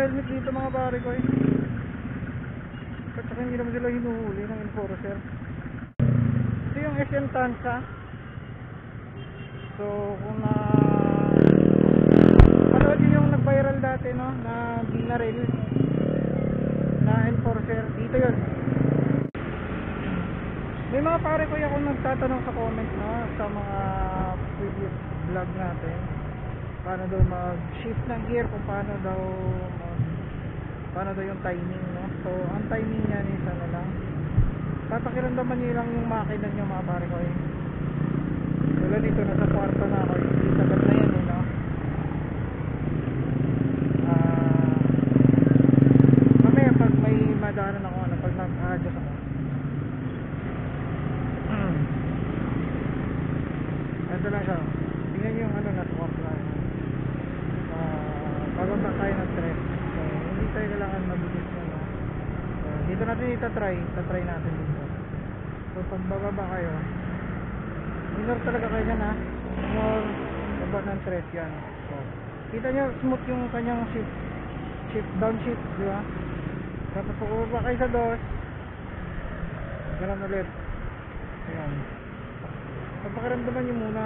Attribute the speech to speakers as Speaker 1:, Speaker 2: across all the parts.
Speaker 1: naka-helmet dito mga pare ko eh. At saka hindi naman sila hinuhuli ng enforcer. Ito yung SM Tansa. So kung manood yun yung nag-viral dati no, na binaril na enforcer, dito yun. May mga pare ko yung nagtatanong sa comment no, sa mga previous vlog natin, paano daw mag-shift ng gear, kung paano daw yung timing no. So ang timing niya is ano lang, papakiramdaman niyo lang yung makina niyo mga pare ko eh. Wala dito, nasa kwarto na ako, hindi sagat na yan eh no. Mamaya pag may madaanan ako ano, pag nag-adjust ako, ito lang siya, tingnan nyo yung ano, nasa kwarto na bababa tayo ng stress. So hindi tayo kailangan mabilis na no. So dito natin itatry natin dito. So pag bababa kayo, minor talaga kayo dyan ha, minor baba ng stress yan. So kita nyo smooth yung kanyang shift down shift, di ba? Tapos pag bababa kayo sa dos, ganun ulit. Ayan, papakiramdaman nyo muna.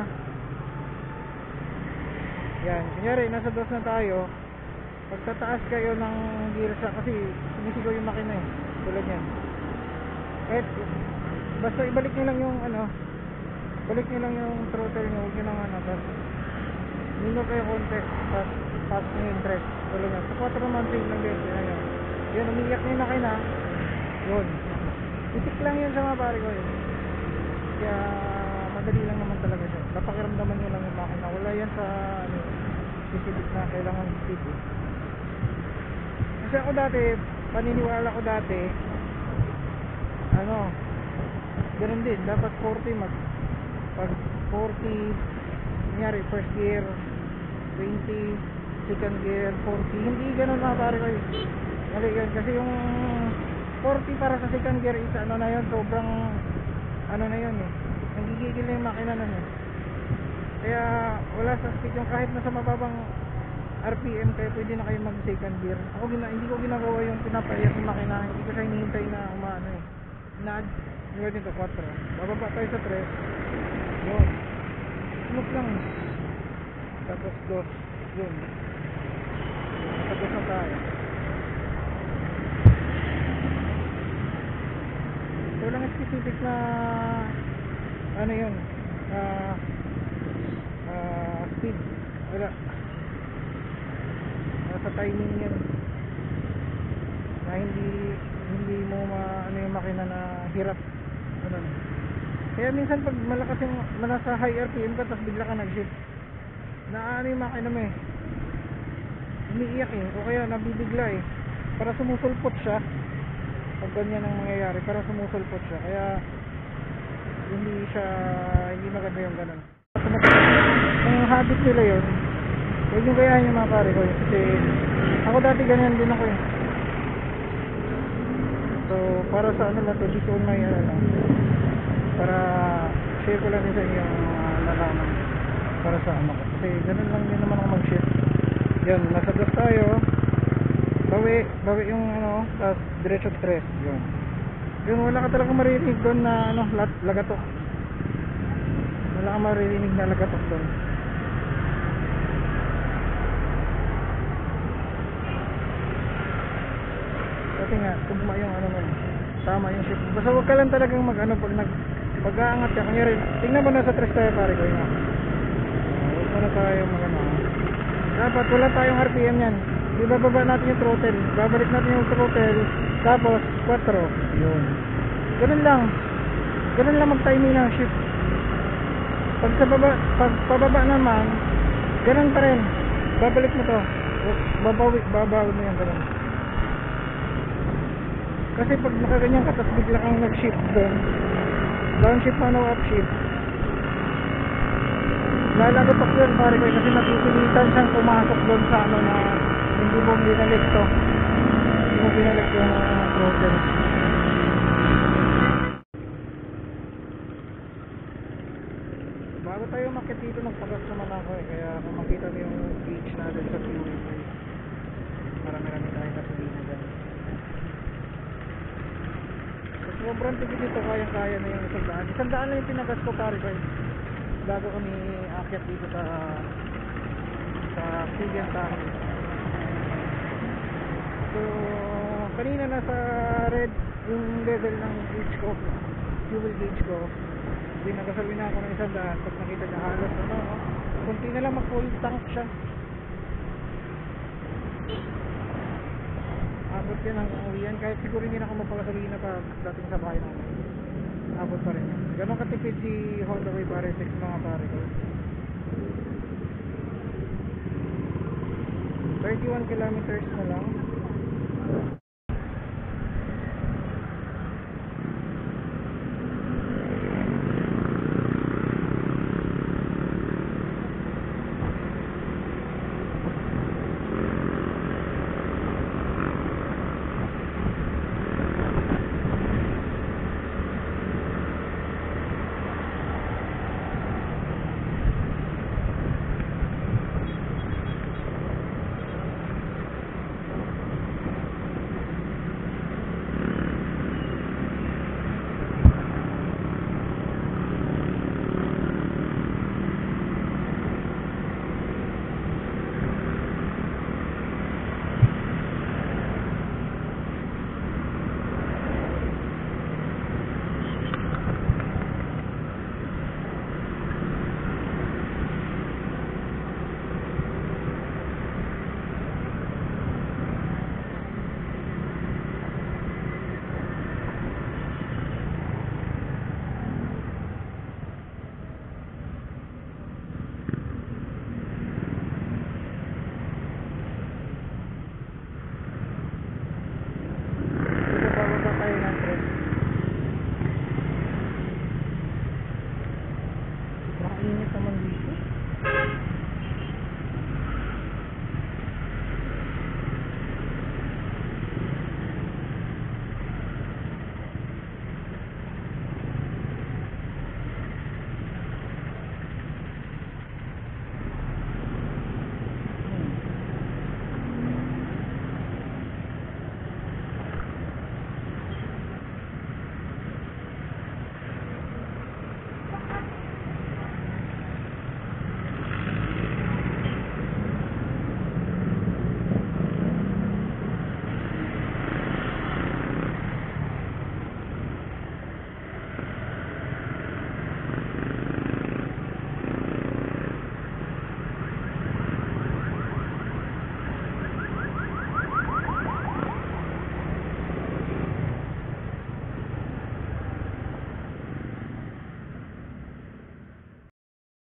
Speaker 1: Yan, kunyari nasa dos na tayo, pagtataas kayo ng gear sa, kasi sumisigaw yung makina eh, tulad yan. Kahit basta ibalik nyo lang yung ano, balik nyo lang yung throttle nyo, huwag nyo lang ano, tapos minor kayo konti, tapos pass nyo yung dress, tulad yan. Sa 4 months lang din, yan. Yan, umiiyak nyo yung makina, yun. Itik lang yan sa mga pare ko yun. Kaya madali lang naman talaga siya. Papakiramdaman nyo lang yung makina. Wala yan sa ano, specific na kailangan speed eh. Kasi ako dati, paniniwala ko dati, ano, ganun din, dapat 40 pag 40, nangyari first gear 20, second gear 40, hindi ganun mga pare ko. Mali yan, kasi yung 40 para sa second gear is ano na yun, sobrang ano na yun eh, nagigigil na yung makina nun eh. Kaya wala sa speed yung kahit nasa mababang RPM kayo, pwede na kayo mag second gear. Ako hindi ko ginagawa yung pinapaiyak yung makina, hindi ko siya hinihintay na umaano eh, yun dito 4, bababa tayo sa 3, yun, smooth lang, tapos 2, yun, tapos na tayo. Walang specific na ano yun, speed, wala, nasa timing yan na hindi mo ano yung makina na hirap ano. Kaya minsan pag malakas yung nasa high RPM ka tapos bigla ka nag-shift, na ano yung makina mo eh, umiiyak eh, o kaya nabibigla eh, para sumusulpot siya. Pag ganyan ang mangyayari, para sumusulpot siya, kaya hindi maganda yung ganun. Ang habit nila yun, huwag yung gayahin yung mga pare ko yun, kasi ako dati ganyan din ako eh. So para sa ano lang to, dito may ano lang, para share ko lang din sa inyo yung nalaman para sa ano ko, kasi ganun lang din naman ako mag-share. Yan, nasa dos tayo, bawi yung ano, tapos diretso stress, yun, wala ka talaga maririnig doon na ano, lagatok, wala ka maririnig na lagatok doon. Kasi nga, tugma yung ano mo, tama yung shift, basta huwag ka lang talagang mag ano, pag-aangat ka, kunyari, tingnan mo nasa stress tayo pare ko yun, huwag mo na tayo mag ano, dapat wala tayong RPM yan. Ibababa natin yung throttle, babalik natin yung throttle, tapos 4, yun, ganun lang mag-timing ng shift. Pag pababa naman, ganun pa rin, babalik mo to, babawi mo yan, ganun. Kasi pag nakaganyan ka tapos bigla kang nag-shift doon, downshift man o upshift, lalagotok yun pare ko, kasi napipilitan siyang pumasok doon sa ano na hindi mo binalik to, hindi mo binalik yung throttle. Bago tayo umakyat dito, nagpagas naman ako eh, kaya kung makita mo yung gauge natin sa fuel, marami sobrang tipid dito, kayang-kaya na yung 100. 100 lang yung pinagas ko pare guys bago kami aakyat dito sa Cagayan Tahoe. So kanina nasa red yung level ng gauge ko, fuel gauge ko. Nagasolina ako ng 100. Pag nakita niya halos ano, kunti na lang mag full tank siya. Abot yan ang uwian, kahit siguro hindi na ako magpagasolina pag dating sa bahay namin, abot pa rin yan. Ganon katipid si Honda Wave RS6 mga pare ko. 31 kilometers na lang.